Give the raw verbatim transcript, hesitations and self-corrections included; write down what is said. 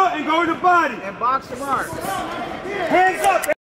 out and go to the body. And box the mark. Hands up.